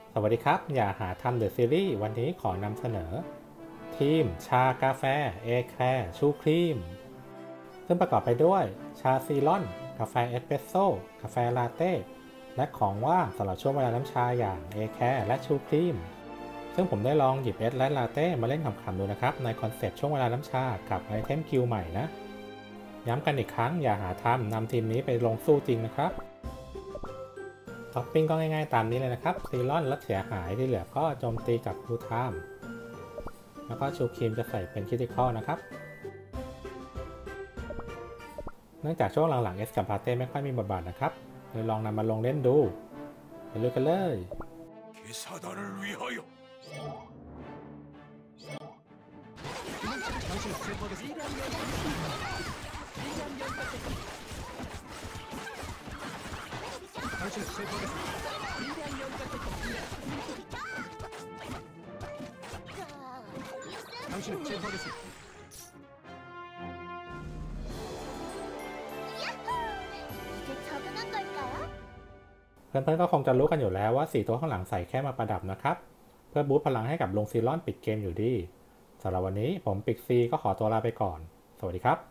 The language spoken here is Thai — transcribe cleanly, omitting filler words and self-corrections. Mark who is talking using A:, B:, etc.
A: สวัสดีครับอย่าหาทำเดอะซีรีส์วันนี้ขอนำเสนอทีมชากาแฟเอแคร์ชูครีมซึ่งประกอบไปด้วยชาซีลอนกาแฟเอสเปรสโซ่กาแฟลาเต้และของว่างสำหรับช่วงเวลาน้ำชาอย่างเอแคร์และชูครีมซึ่งผมได้ลองหยิบเอสและลาเต้มาเล่นขำๆดูนะครับในคอนเซปต์ช่วงเวลาน้ำชากับไอเทมคิวใหม่นะย้ำกันอีกครั้งอย่าหาทำนำทีมนี้ไปลงสู้จริงนะครับท็อปปิ้งก็ง่ายๆตามนี้เลยนะครับซีรอนลดเสียหายที่เหลือก็โจมตีกับฟูลไทม์แล้วก็ชูครีมจะใส่เป็นคริติคอลนะครับเนื่องจากช่วงหลังๆเอสกับพาเต้ไม่ค่อยมีบทบาทนะครับเลยลองนำมาลงเล่นดูไปลุยกันเลยเพื่อนๆก็คงจะรู้กันอยู่แล้วว่า4ตัวข้างหลังใส่แค่มาประดับนะครับเพื่อบูสต์พลังให้กับลุงซีรอนปิดเกมอยู่ดีสำหรับวันนี้ผมปิกซีก็ขอตัวลาไปก่อนสวัสดีครับ